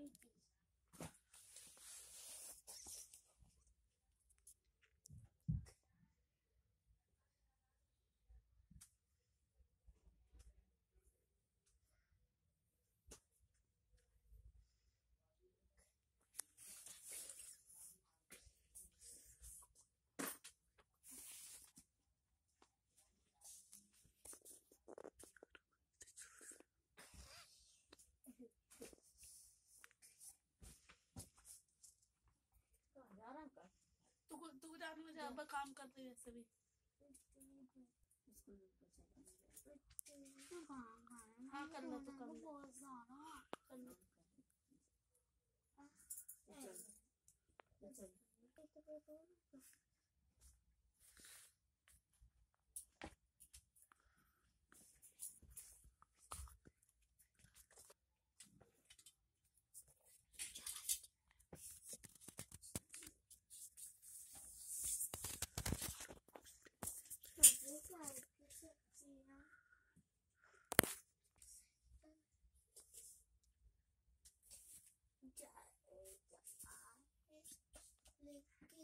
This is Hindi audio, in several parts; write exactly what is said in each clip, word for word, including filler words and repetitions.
रही थी। तू तू जान मुझे अब काम करते हैं वैसे भी हाँ कर लो तो कर लो कर लो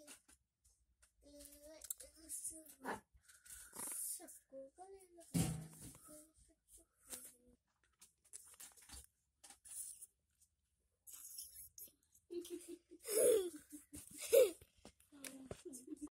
सबको